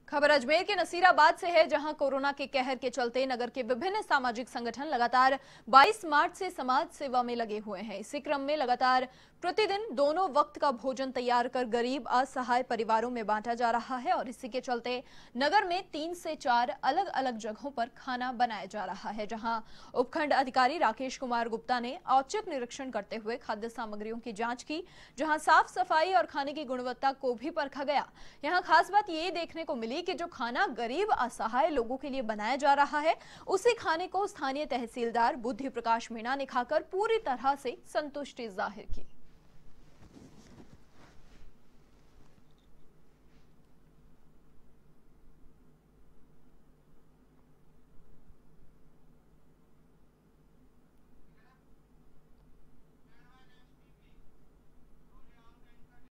खबर अजमेर के नसीराबाद से है, जहां कोरोना के कहर के चलते नगर के विभिन्न सामाजिक संगठन लगातार 22 मार्च से समाज सेवा में लगे हुए हैं। इसी क्रम में लगातार प्रतिदिन दोनों वक्त का भोजन तैयार कर गरीब असहाय परिवारों में बांटा जा रहा है और इसी के चलते नगर में 3 से 4 अलग अलग जगहों पर खाना बनाया जा रहा है, जहां उपखंड अधिकारी राकेश कुमार गुप्ता ने औचक निरीक्षण करते हुए खाद्य सामग्रियों की जांच की, जहां साफ सफाई और खाने की गुणवत्ता को भी परखा गया। यहाँ खास बात ये देखने को मिली कि जो खाना गरीब असहाय लोगों के लिए बनाया जा रहा है, उसी खाने को स्थानीय तहसीलदार बुद्धि प्रकाश मीणा ने खाकर पूरी तरह से संतुष्टि जाहिर की।